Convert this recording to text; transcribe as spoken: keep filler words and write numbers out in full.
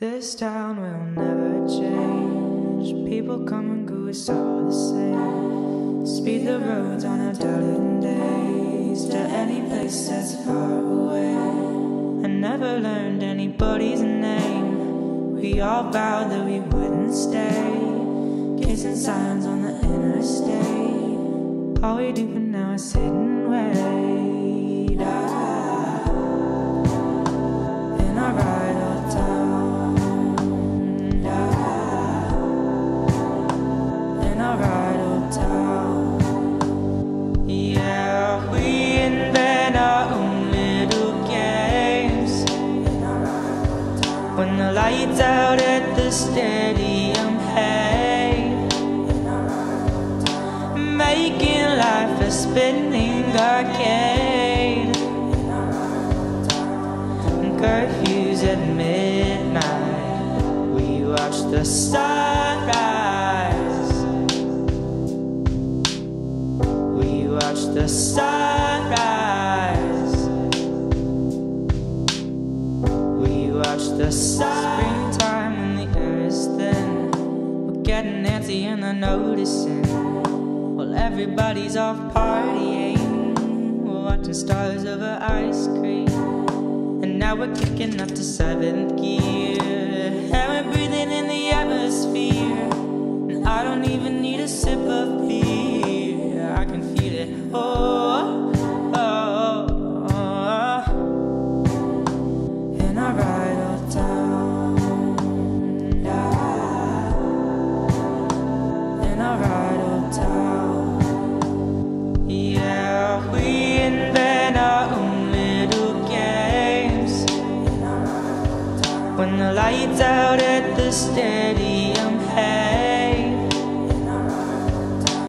This town will never change. People come and go, it's all the same. Speed the roads on a dozen days to any place that's far away. I never learned anybody's name. We all vowed that we wouldn't stay. Kissing signs on the interstate. All we do for now is sit and wait. Ah, in our ride all town. Ah, in our ride all town. Yeah, we invent our own little games. In our ride all town. When the lights out at the stadium, hey, making life a spinning arcade. Curfews at midnight, we watch the sunrise. We watch the sunrise. We watch the sunrise. Springtime when the air is thin, we're getting antsy and they're noticing. Everybody's off partying, we're watching stars over ice cream. And now we're kicking up to seventh gear, and we're breathing in the atmosphere. And I don't even need a sip of beer, I can feel it. Oh, oh, oh, oh. In our ride all town. Ah, in our ride all town. When the lights out at the stadium.